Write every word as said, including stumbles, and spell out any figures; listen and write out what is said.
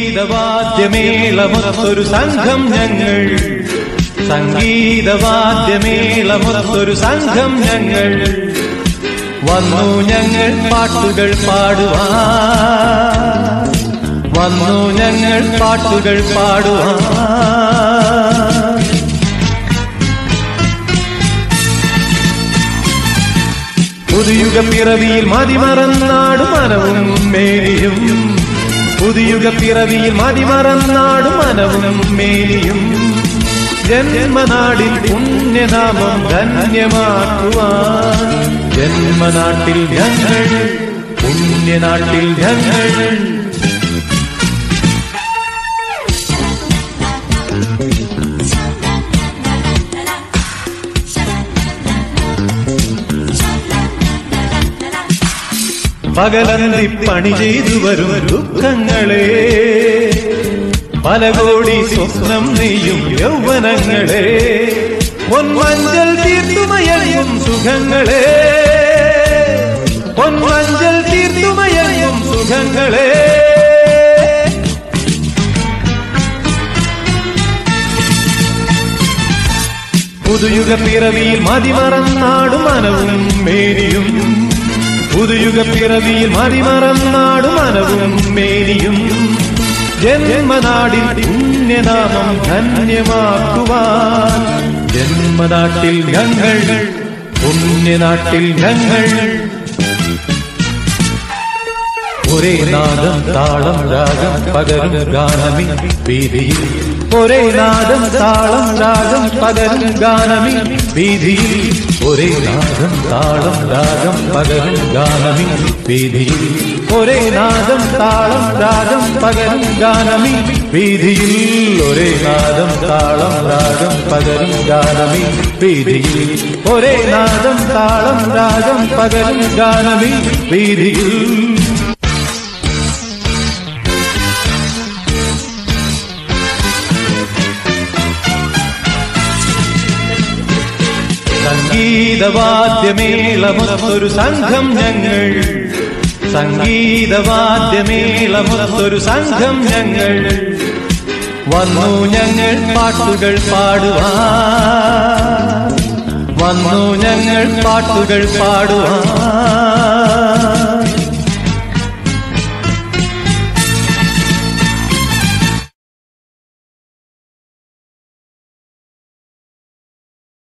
സംഗീതവാദ്യമേളമൊത്തൊരു സംഘം ഞങ്ങൾ, സംഗീതവാദ്യമേളമൊത്തൊരു സംഘം ഞങ്ങൾ, വന്നു ഞങ്ങൾ പാട്ടുകൾ പാടുവാൻ, വന്നു ഞങ്ങൾ പാട്ടുകൾ പാടുവാൻ. പുതുയുഗ പിറവിയിൽ മതിമറന്നാടും മനവും മേലിയും, പുതുയുഗ പിറവിയിൽ മതിമറന്നാടും മനവും മേലിയും, ജന്മനാടിൽ പുണ്യനാമം ധന്യമാക്കുവാൻ, ജന്മനാട്ടിൽ ഞങ്ങൾ, പുണ്യനാട്ടിൽ ഞങ്ങൾ. പകലന്തി പണി ചെയ്തു വരും ദുഃഖങ്ങളെ, പല കോടി സ്വപ്നം നെയ്യും യൗവനങ്ങളെ, പൊന്മഞ്ചൽ തീർത്തുമയയും സുഖങ്ങളെ, പൊന്മഞ്ചൽ തീർത്തുമയയും സുഖങ്ങളെ. പുതുയുഗ പിറവിയിൽ മതിമറന്നാടും മനവും മേനിയും, പുതുയുഗ പിറവിയിൽ മതിമറന്നാടും മനവും മേനിയും, ജന്മനാടിൽ പുണ്യനാമം ധന്യമാക്കുവാൻ, ജന്മനാട്ടിൽ ഞങ്ങൾ, പുണ്യനാട്ടിൽ ഞങ്ങൾ. ഒരേ നാദം താളം രാഗം പകരും ഗാനമി വീതിയിൽ, ഒരേ നാദം താളം രാഗം പകരും ഗാനമി വീതിയിൽ, ഒരേ നാദം താളം രാഗം പകരും ഗാനമി വീതിയിൽ, ഒരേ നാദം താളം രാഗം പകരും ഗാനമി വീതിയിൽ, ഒരേ നാദം താളം രാഗം പകരും ഗാനമി വീതിയിൽ, ഒരേ നാദം താളം രാഗം പകരും ഗാനമി വീതിയിൽ. സംഗീതവാദ്യമേളമൊത്തൊരു സംഘം ഞങ്ങൾ, സംഗീതവാദ്യമേളമൊത്തൊരു സംഘം ഞങ്ങൾ, വന്നു ഞങ്ങൾ പാട്ടുകൾ പാടുവാൻ, വന്നു ഞങ്ങൾ പാട്ടുകൾ പാടുവാൻ.